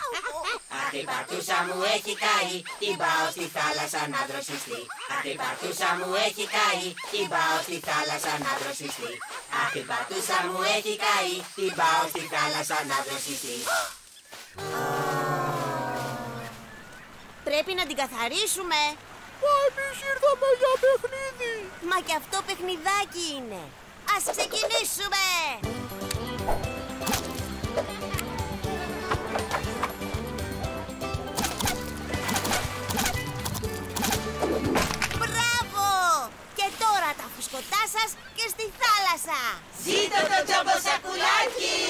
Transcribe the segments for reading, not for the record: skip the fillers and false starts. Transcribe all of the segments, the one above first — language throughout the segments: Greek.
Αχ, η παρτούσα μου έχει καεί, την πάω στη θάλασσα να δροσιστεί. Αχ, η παρτούσα μου έχει καεί, την πάω στη θάλασσα να δροσιστεί. Αχ, η παρτούσα μου έχει καεί, την πάω στη θάλασσα να δροσιστεί. Πρέπει να την καθαρίσουμε. Μα εμείς ήρθαμε για παιχνίδι. Μα και αυτό παιχνιδάκι είναι. Ας ξεκινήσουμε. Μπράβο! Και τώρα τα φουσκωτά σας και στη θάλασσα. Ζήτω το τζαμποσακουλάκι!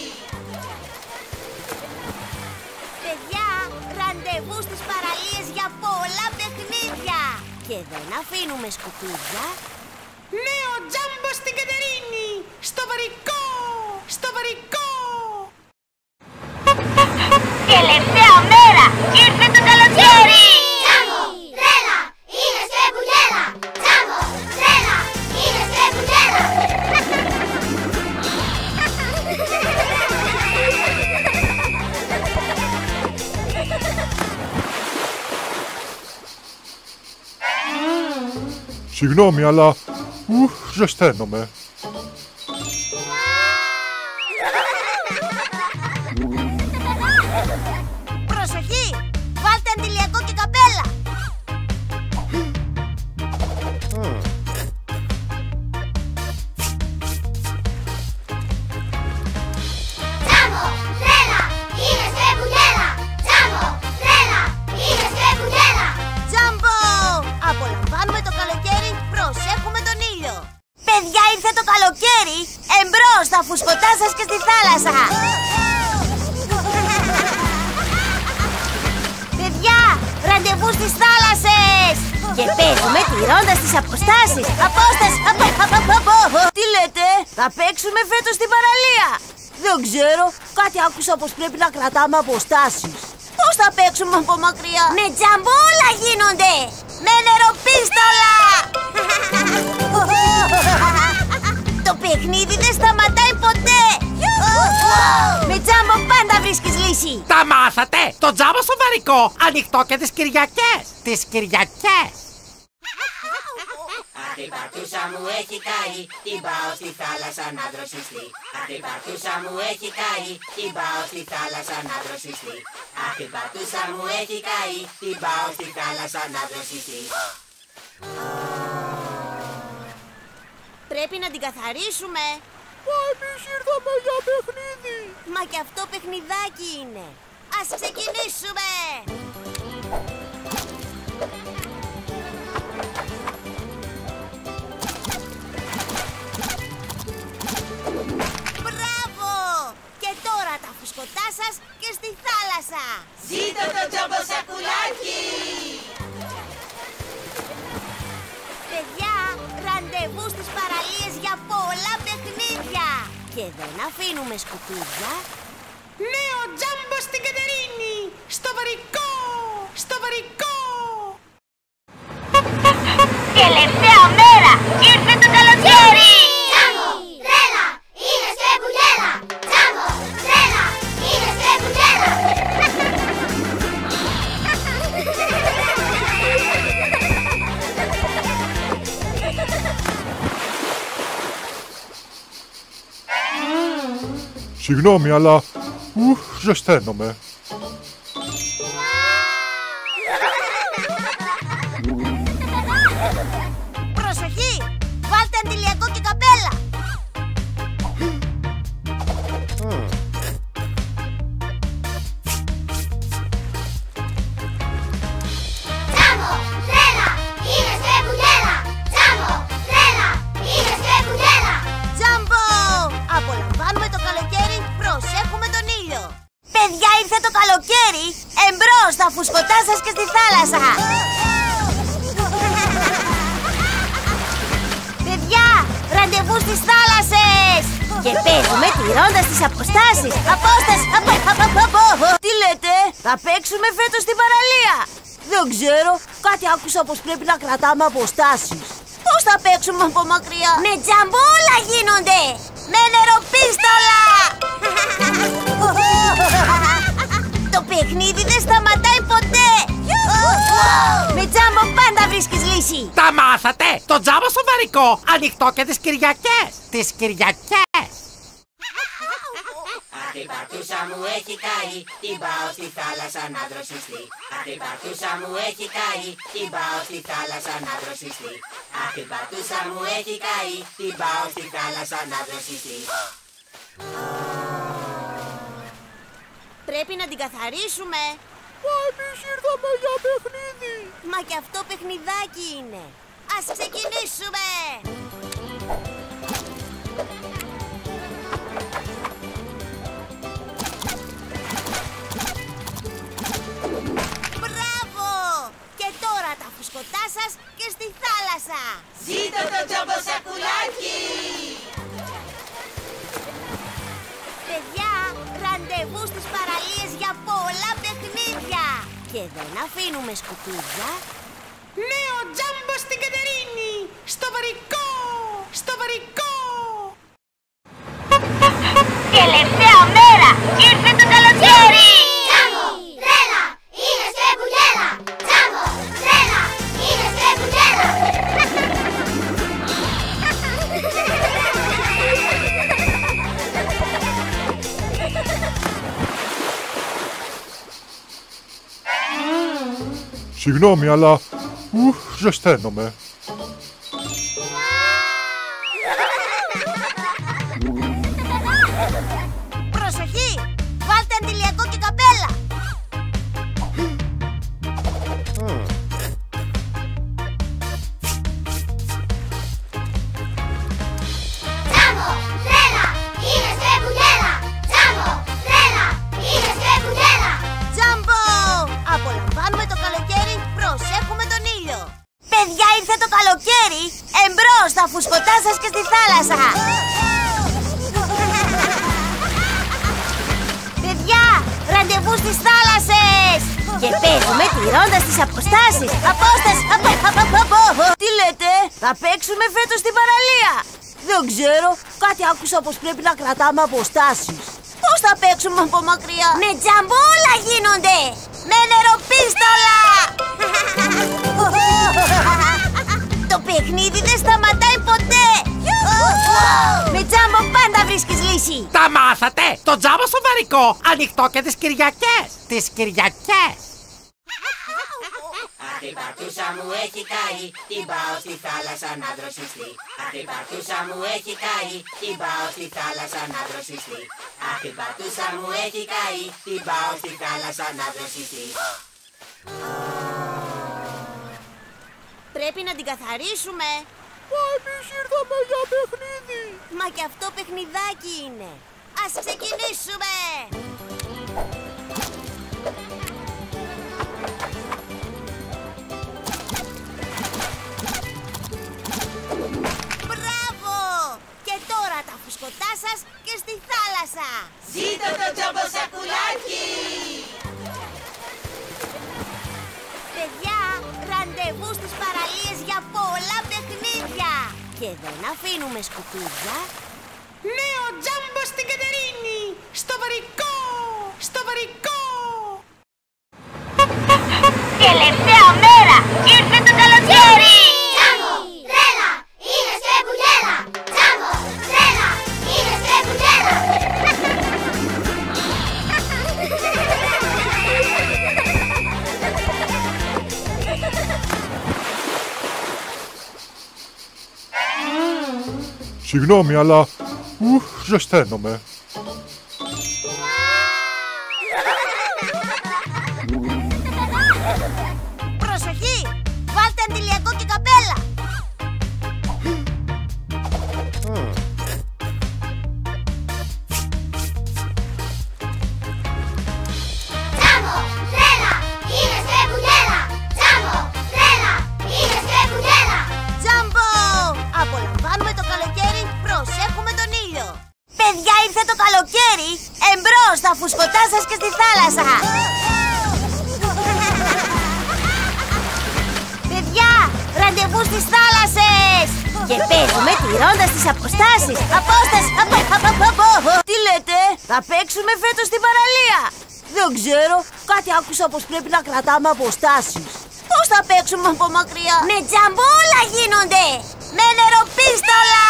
Παιδιά, ραντεβού στις παραλίες για πολλά παιχνίδια. Και δεν αφήνουμε σκουπίδια. Νέο τζάμπο στην Κατερίνη. Στο βαρικό. Στο βαρικό. Τελευταία μέρα! Ήρθε το καλοκαίρι! Τζάμπο, τρέλα, είναι σε μπουγέλα. Τζάμπο, τρέλα, είναι σε μπουγέλα. Συγγνώμη, αλλά ζεσταίνομαι. Προσοχή! Βάλτε αντιλιακό και καπέλα! Τζάμπο, τρέλα, είναι σε μπουγέλα. Τζάμπο, τρέλα, είναι σε μπουγέλα. Τζάμπο! Απολαμβάνουμε το καλοκαίρι, προσέχουμε τον ήλιο! Παιδιά, ήρθε το καλοκαίρι! Εμπρός στα φουσκωτά σας και στη θάλασσα! Παιδιά, ραντεβού στις θάλασσες! Και παίζουμε τηρώντας τις αποστάσεις! Απόσταση! Τι λέτε, θα παίξουμε φέτος στην παραλία? Δεν ξέρω, κάτι άκουσα πως πρέπει να κρατάμε αποστάσεις. Πώς θα παίξουμε από μακριά? Με τζαμπούλα γίνονται! Με νεροπίστολα! Το παιχνίδι δεν σταματάει ποτέ! Με τζάμπο πάντα βρίσκεις λύση! Τα μάθατε! Το τζάμπο στο βαρικό. Ανοιχτό και τις Κυριακές. Τις Κυριακές. Αχ, η παρτούσα μου έχει καεί, την πάω στη θάλασσα να δροσιστεί. Αχ, η παρτούσα μου έχει καεί, την πάω στη θάλασσα να δροσιστεί. Αχ, η παρτούσα μου έχει καεί, την πάω στη θάλασσα να δροσιστεί. Πρέπει να την καθαρίσουμε. Μα εμείς ήρθαμε για παιχνίδι. Μα και αυτό παιχνιδάκι είναι. Ας ξεκινήσουμε. Μπράβο! Και τώρα τα φουσκωτά σας και στη θάλασσα. Ζήτω το τζαμποσακουλάκι! Παιδιά, ραντεβού στις παραλίες για πολλά παιχνίδια. Και δεν αφήνουμε σκουπίδια. Νέο τζάμπο στην Κατερίνη. Στο βαρικό. Στο βαρικό. Τελευταία μέρα! Ήρθε το καλοκαίρι! Τζάμπο, τρέλα, είναι σε μπουγέλα. Τζάμπο, τρέλα, είναι σε μπουγέλα. Συγγνώμη, αλλά ζεσταίνομαι. Προσοχή! Βάλτε αντιλιακό και καπέλα! Τζάμπο, τρέλα, είναι σε μπουγέλα. Τζάμπο, τρέλα, είναι σε μπουγέλα. Τζάμπο! Απολαμβάνουμε το καλοκαίρι, προσέχουμε τον ήλιο! Παιδιά, ήρθε το καλοκαίρι! Εμπρός στα φουσκωτά σας και στη θάλασσα! Παιδιά, ραντεβού στις θάλασσες! Και παίζουμε τηρώντας τις αποστάσεις! Απόσταση! Τι λέτε, θα παίξουμε φέτος στην παραλία? Δεν ξέρω, κάτι άκουσα πως πρέπει να κρατάμε αποστάσεις. Πώς θα παίξουμε από μακριά? Με τζαμπούλα γίνονται! Με νεροπίστολα! Το παιχνίδι παιχνίδι δεν σταματάει ποτέ! Με Τζάμπο πάντα βρίσκεις λύση! Τα μάθατε! Το Τζάμπο στο Βαρικό, ανοιχτό και τις Κυριακές! Τις Κυριακές! Αχ, η παρτούσα μου έχει καεί, την πάω στη θάλασσα να δροσιστεί. Αχ, η παρτούσα μου έχει καεί, την πάω στη θάλασσα να δροσιστεί. Αχ, η παρτούσα μου έχει καεί, την πάω στη θάλασσα να δροσιστεί. Πρέπει να την καθαρίσουμε! Μα εμείς ήρθαμε για παιχνίδι! Μα κι αυτό παιχνιδάκι είναι! Ας ξεκινήσουμε! Μπράβο! Και τώρα τα φουσκωτά σας και στη θάλασσα! Ζήτω το Τζάμπο σακουλάκι! Παιδιά, ραντεβού στις παραλίες για πολλά παιχνίδια! Και δεν αφήνουμε σκουπίδια. Νέο Τζάμπο στην Κατερίνη! Στο Βαρικό! Στο Βαρικό! Τελευταία μέρα! Ήρθε το καλοκαίρι! Τζάμπο, τρέλα, είναι σε μπουγέλα. Τζάμπο, τρέλα, είναι σε μπουγέλα. Συγγνώμη, αλλά ζεσταίνομαι. Προσοχή! Βάλτε αντιλιακό και καπέλα! Τζάμπο, τρέλα, είναι σε μπουγέλα. Τζάμπο, τρέλα, είναι σε μπουγέλα. Τζάμπο! Απολαμβάνουμε το καλοκαίρι, προσέχουμε τον ήλιο! Παιδιά, ήρθε το καλοκαίρι! Εμπρός στα φουσκωτά σας και στη θάλασσα! Παιδιά, ραντεβού στις θάλασσες! Και παίζουμε τηρώντας τις αποστάσεις! Απόσταση! Τι λέτε, θα παίξουμε φέτος στην παραλία! Δεν ξέρω, κάτι άκουσα πως πρέπει να κρατάμε αποστάσεις. Πώς θα παίξουμε από μακριά? Με Τζάμπο όλα γίνονται! Με νεροπίστολα! Το παιχνίδι δεν σταματάει ποτέ! Με Τζάμπο πάντα βρίσκεις λύση! Τα μάθατε! Το Τζάμπο στο Βαρικό, ανοιχτό και τις Κυριακές! Τις Κυριακές! Αχ, η παρτούσα μου έχει καεί, την πάω στη θάλασσα να δροσιστεί. Αχ, η παρτούσα μου έχει καεί, την πάω στη θάλασσα να δροσιστεί. Αχ, η παρτούσα μου έχει καεί, την πάω στη θάλασσα να δροσιστεί. Πρέπει να την καθαρίσουμε! Μα εμείς ήρθαμε για παιχνίδι! Μα κι αυτό παιχνιδάκι είναι! Ας ξεκινήσουμε! Μπράβο! Και τώρα τα φουσκωτά σας και στη θάλασσα! Ζήτω το Τζάμπο σακουλάκι! Παιδιά, ραντεβού στις παραλίες για πολλά παιχνίδια! Και δεν αφήνουμε σκουπίδια. Νέο Τζάμπο στην Κατερίνη! Στο Βαρικό! Στο Βαρικό! Τελευταία μέρα! Ήρθε το καλοκαίρι! Τζάμπο, τρέλα, είναι σε μπουγέλα. Τζάμπο, τρέλα, είναι σε μπουγέλα. Συγγνώμη, αλλά ζεσταίνομαι. Προσοχή! Βάλτε αντιλιακό και καπέλα! Τζάμπο, τρέλα, είναι σε μπουγέλα. Τζάμπο, τρέλα, είναι σε μπουγέλα. Τζάμπο! Απολαμβάνουμε το καλοκαίρι, προσέχουμε τον ήλιο! Παιδιά, ήρθε το καλοκαίρι! Εμπρός στα φουσκωτά σας και στη θάλασσα! Παιδιά, ραντεβού στις θάλασσες! Και παίζουμε τηρώντας τις αποστάσεις! Απόσταση! Τι λέτε, θα παίξουμε φέτος στην παραλία! Δεν ξέρω, κάτι άκουσα πως πρέπει να κρατάμε αποστάσεις. Πώς θα παίξουμε από μακριά? Με τζαμπούλα γίνονται! Με νεροπίστολα!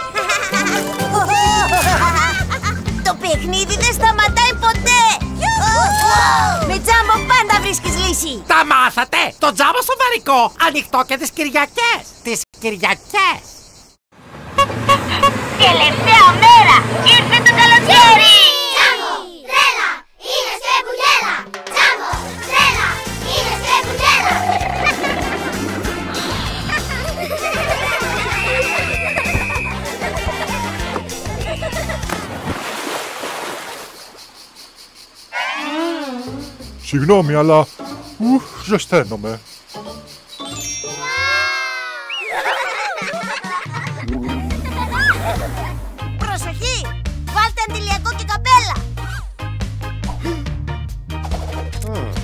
Το παιχνίδι δεν σταματάει ποτέ! Με τζάμπο πάντα βρίσκεις λύση! Τα μάθατε! Το τζάμπο σοβαρικό, ανοιχτό και τις Κυριακές! Τις Κυριακές! Τελευταία μέρα! Ήρθε το καλοκαίρι! Τζάμπο, τρέλα, είναι και μπουγέλα! Τζάμπο, τρέλα, είναι και μπουγέλα! Συγγνώμη, αλλά ζεσταίνομαι. Προσοχή! Βάλτε αντιλιακό και καπέλα!